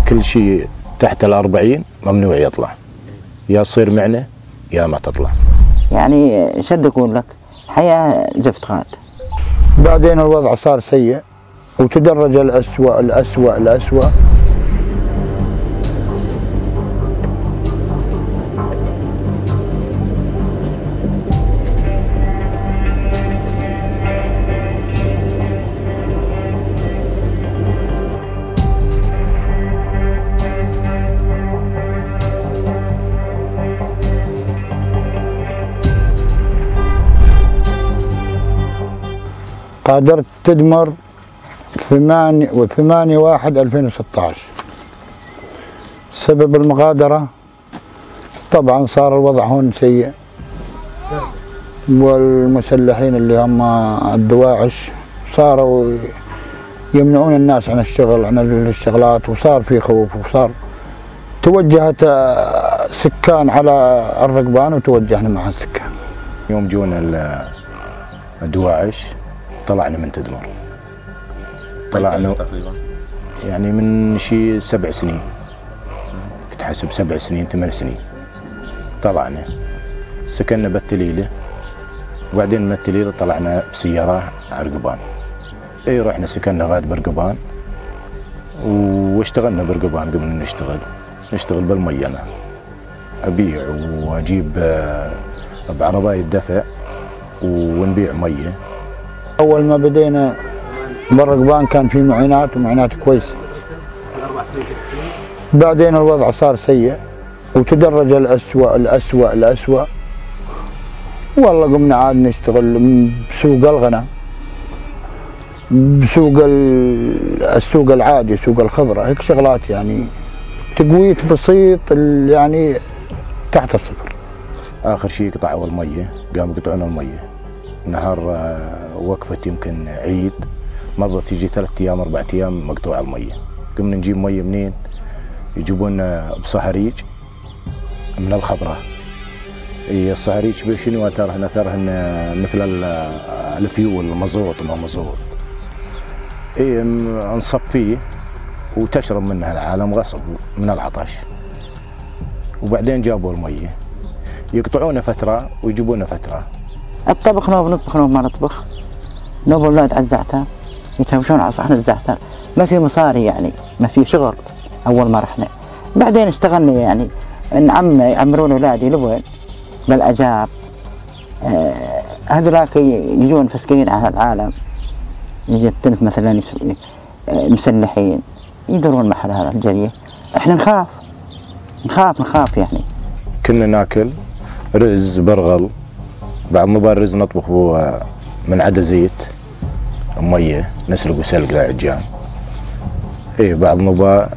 كل شيء تحت ال40 ممنوع يطلع، يا تصير معنا يا ما تطلع. يعني شد أقول لك حياة زفت غاد. بعدين الوضع صار سيء وتدرج الأسوأ الأسوأ الأسوأ. قادرت تدمر 8/1/2016. سبب المغادرة طبعا صار الوضع هون سيء، والمسلحين اللي هم الدواعش صاروا يمنعون الناس عن الشغل عن الشغلات، وصار في خوف، وصار توجهت سكان على الرقبان وتوجهنا مع السكان. يوم جونا الدواعش طلعنا من تدمر، طلعنا تقريبا يعني من شي 7 سنين، كنت حسب 7 سنين 8 سنين. طلعنا سكننا بالتليلة، وبعدين من التليلة طلعنا بسيارة عرقبان. اي رحنا سكننا غاد برقبان، واشتغلنا برقبان. قبل ان نشتغل بالمينة، ابيع واجيب بعرباية دفع ونبيع مية. أول ما بدينا بالرقبان كان في معينات ومعينات كويسة، بعدين الوضع صار سيء وتدرج الأسوأ الأسوأ الأسوأ. والله قمنا عاد نشتغل بسوق الغنم، بسوق السوق العادي، سوق الخضرة، هيك شغلات يعني تقويت بسيط يعني تحت الصفر. آخر شيء قطعوا المية، قاموا يقطعون المية نهار وقفت يمكن عيد، مضت تيجي 3 أيام 4 أيام مقطوعة المية. قمنا نجيب مية منين؟ يجيبون بصهريج من الخبرة. اي الصهريج بشنو اثرهن؟ اثرهن مثل الفيول، مازوت ما مازوت. اي نصفيه وتشرب منها العالم غصب من العطش. وبعدين جابوا المية، يقطعونه فترة ويجيبونه فترة. الطبخ نوب نطبخ نوب ما نطبخ، نوب الاولاد على الزعتر يتهاوشون على صحن الزعتر، ما في مصاري يعني، ما في شغل اول ما رحنا. بعدين اشتغلنا يعني يعمرون اولادي لبن بالاجار. هذولاك يجون فسكين على العالم، يجي التنف مثلا مسلحين يدورون محل هذا الجريه. احنا نخاف يعني. كنا ناكل رز برغل، بعد ما الرز نطبخه من عدا زيت ميه، نسلق وسلق العجان. ايه بعد ما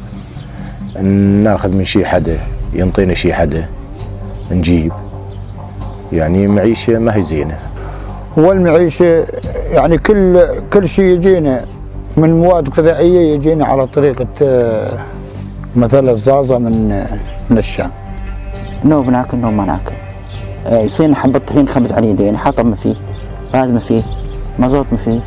ناخذ من شي حدا ينطينا شي حدا نجيب، يعني معيشه ما هي زينه. والمعيشه يعني كل شيء يجينا من مواد غذائيه يجينا على طريقه مثلا الزازه من الشام. نوب ناكل نوب ما ناكل. يصير حبة طحين خبز على يدين، حطب ما فيه، غاز ما فيه، مازوت ما فيه.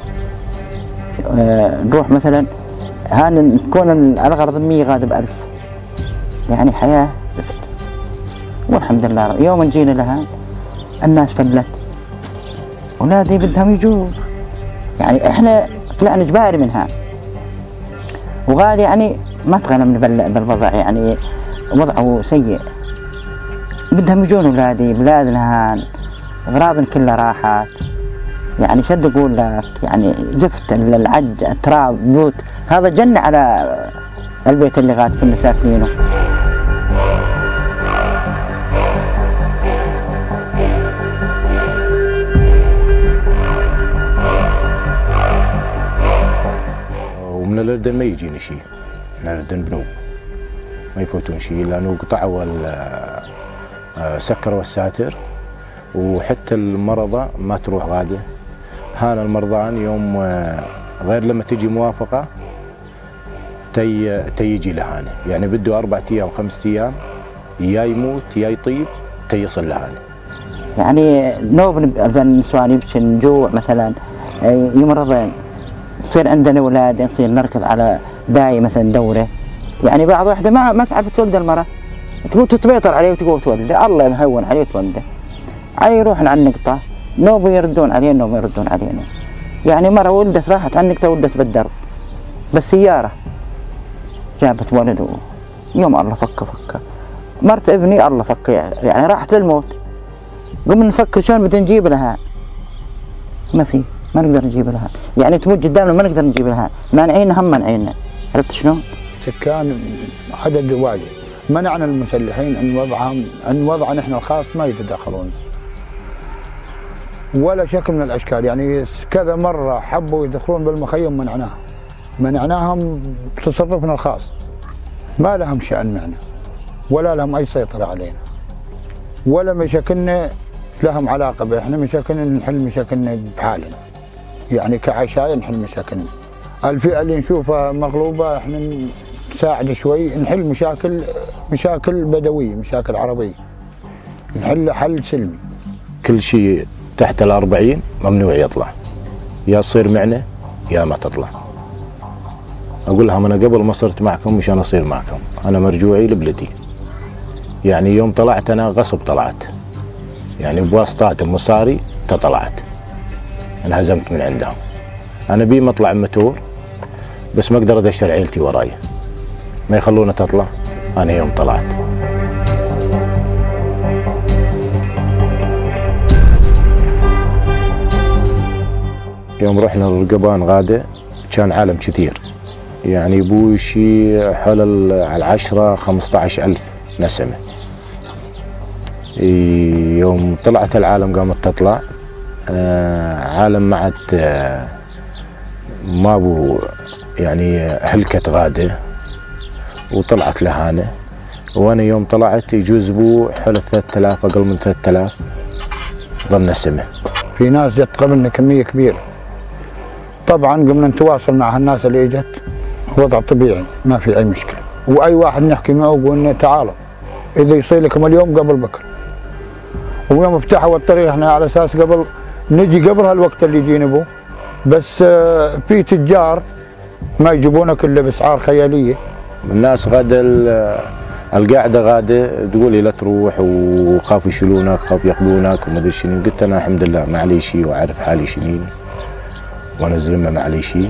نروح مثلا تكون الغرض 100 غاد ب1000. يعني حياة زفت. والحمد لله يوم جينا لها الناس فلت، اولادي بدهم يجوا، يعني احنا طلعنا جباري منها. وغاد يعني ما تغنمنا بالوضع، يعني وضعه سيء. بدهم يجون اولادي، بلادنا هان، اغراضنا كلها راحت. يعني شد اقول لك يعني زفت العج التراب بيوت، هذا جنة على البيت اللي غاد كنا ساكنينه. ومن الأردن ما يجينا شيء، من الأردن بنوب ما يفوتون شيء، لأنه قطعوا سكروا الساتر، وحتى المرضى ما تروح غاده. هان المرضان يوم غير لما تجي موافقة تيجي لهانه، يعني بده 4 أيام 5 أيام يا يموت يا يطيب تيصل لهانه. يعني نوب النسوان نجوع مثلا، يمرضين، يصير عندنا اولاد، نصير نركض على داي مثلا دوره، يعني بعض واحدة ما تعرف تولد المرأة، تقول تتبيطر عليه وتقول تولده، الله يهون عليه وتولده. عليه يروح على النقطة، نوبه يردون عليه، نوبه يردون علينا. يعني مرة ولدت راحت على النقطة، ولدت بالدرب بالسيارة، جابت ولد يوم الله فك. مرت ابني الله فك، يعني راحت للموت. قمنا نفكر شلون بدنا نجيب لها، ما نقدر نجيب لها، يعني تموت قدامنا ما نقدر نجيب لها، مانعينها هم مانعيننا، عرفت شلون؟ سكان عدد واجد، منعنا المسلحين عن وضعنا احنا الخاص ما يتدخلون ولا شكل من الاشكال. يعني كذا مره حبوا يدخلون بالمخيم منعناهم بتصرفنا الخاص، ما لهم شأن معنا ولا لهم اي سيطره علينا ولا مشاكلنا لهم علاقه به. احنا مشاكلنا نحل مشاكلنا بحالنا، يعني كعشاير نحل مشاكلنا. الفئه اللي نشوفها مغلوبه احنا نساعد شوي، نحل مشاكل بدويه، مشاكل عربيه، نحل حل سلمي. كل شيء تحت ال40 ممنوع يطلع، يا تصير معنا يا ما تطلع. اقول لهم انا قبل ما صرت معكم مشان اصير معكم، انا مرجوعي لبلدي. يعني يوم طلعت انا غصب طلعت، يعني بواسطات مصاري طلعت، انهزمت من عندهم. انا بي مطلع متور بس ما اقدر ادشر عيلتي وراي، ما يخلونا تطلع. انا يوم طلعت يوم رحنا للرقبان غاده كان عالم كثير، يعني ابوي شي حول على 10-15 ألف نسمه. يوم طلعت العالم قامت تطلع عالم ما عاد ما بو، يعني هلكت غاده وطلعت لهانه. وانا يوم طلعت يجوز بو حول 3000 اقل من 3000 ظل نسمه. في ناس جت قبلنا كميه كبيره، طبعا قمنا نتواصل مع هالناس اللي اجت، وضع طبيعي ما في اي مشكله، واي واحد نحكي معه وقلنا تعالوا اذا يصير لكم اليوم قبل بكره. ويوم فتحوا الطريق احنا على اساس قبل نجي قبل هالوقت اللي يجينا بو، بس في تجار ما يجيبونك الا باسعار خياليه. الناس غاده القاعده غاده تقول لي لا تروح وخاف يشيلونك، خاف ياخذونك وما ادري شنو. قلت انا الحمد لله ما علي شيء واعرف حالي شنيني وانا زلمه ما علي شيء.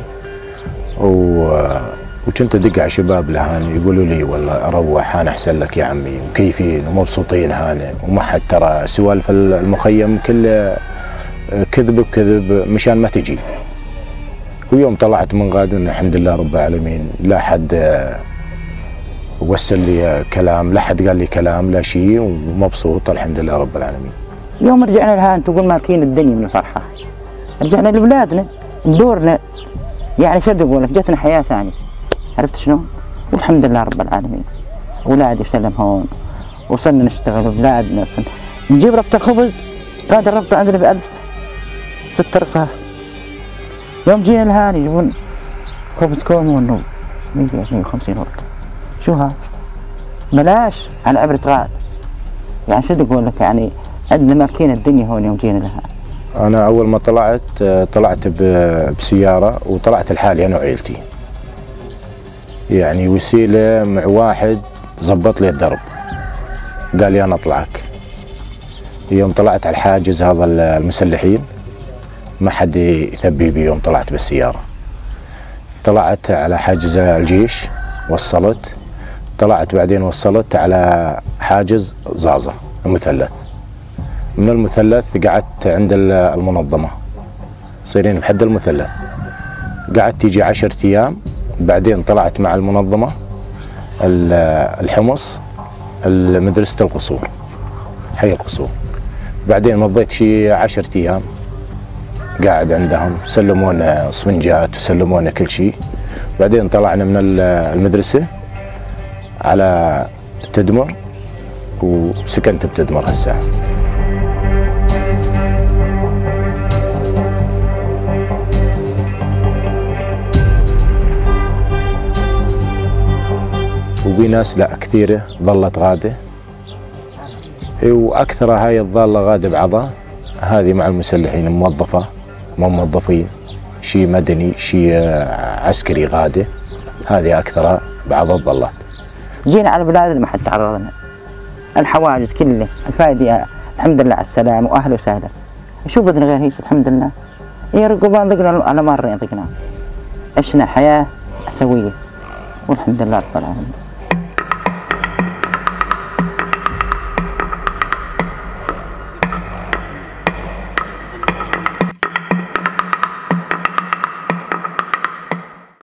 وكنت ادق على شباب لهاني يقولوا لي والله روح انا احسن لك يا عمي، مكيفين ومبسوطين هاني، وما حد ترى سوالف المخيم كله كذب بكذب مشان ما تجي. ويوم طلعت من غادون الحمد لله رب العالمين لا حد وصل لي كلام، لا حد قال لي كلام، لا شيء، ومبسوط الحمد لله رب العالمين. يوم رجعنا لهان تقول مالكين الدنيا من الفرحه، رجعنا لبلادنا ندورنا، يعني شو بدي اقول لك، جتنا حياه ثانيه، عرفت شلون؟ والحمد لله رب العالمين. اولادي سلم هون، وصلنا نشتغل ببلادنا، نجيب ربطه خبز، كانت الربطه عندنا ب1000 6 رغفه. يوم جينا لهان يجيبون خبز كوم 150 ورقه، شو هذا؟ بلاش على عبرة غاد. يعني شو بدي اقول لك، يعني عندنا مالكين الدنيا هون يوم جينا لها. انا اول ما طلعت بسياره وطلعت لحالي انا وعيلتي، يعني وسيله مع واحد زبط لي الدرب قال لي انا اطلعك. يوم طلعت على الحاجز هذا المسلحين ما حد يثبي بي. يوم طلعت بالسياره طلعت على حاجز الجيش، وصلت، طلعت بعدين وصلت على حاجز زازا المثلث. من المثلث قعدت عند المنظمة صيرين بحد المثلث، قعدت يجي 10 أيام. بعدين طلعت مع المنظمة الحمص مدرسة القصور، حي القصور. بعدين مضيت شي 10 أيام قاعد عندهم، سلمونا صفنجات وسلمونا كل شيء. بعدين طلعنا من المدرسة على تدمر، وسكنت بتدمر هسه. وفي ناس لا كثيرة ظلت غادة، واكثرها هاي الظالة غادة بعضها، هذه مع المسلحين موظفة مو موظفين، شيء مدني شيء عسكري غادة، هذه اكثرها بعض الضلات. جينا على بلاد ما حد تعرضنا، الحواجز كله الفائدة الحمد لله على السلام واهلا وسهلا. شو بدنا غير هيك الحمد لله. يا رقبان ضقنا على مره ضقنا، عشنا حياه سويه والحمد لله رب العالمين.